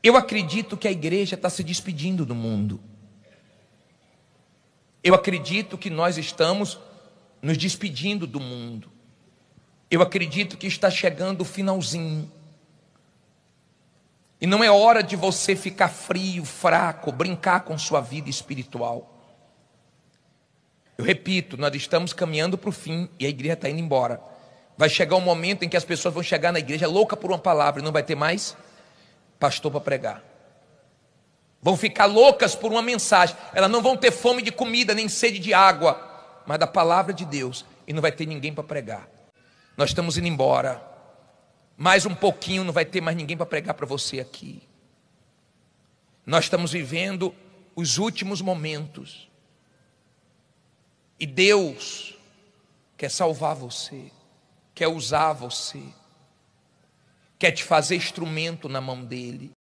Eu acredito que a igreja está se despedindo do mundo. Eu acredito que nós estamos nos despedindo do mundo. Eu acredito que está chegando o finalzinho. E não é hora de você ficar frio, fraco, brincar com sua vida espiritual. Eu repito, nós estamos caminhando para o fim e a igreja está indo embora. Vai chegar um momento em que as pessoas vão chegar na igreja louca por uma palavra e não vai ter mais pastor para pregar. Vão ficar loucas por uma mensagem. Elas não vão ter fome de comida, nem sede de água, mas da palavra de Deus. E não vai ter ninguém para pregar. Nós estamos indo embora. Mais um pouquinho, não vai ter mais ninguém para pregar para você aqui. Nós estamos vivendo os últimos momentos. E Deus quer salvar você, quer usar você, quer te fazer instrumento na mão dele.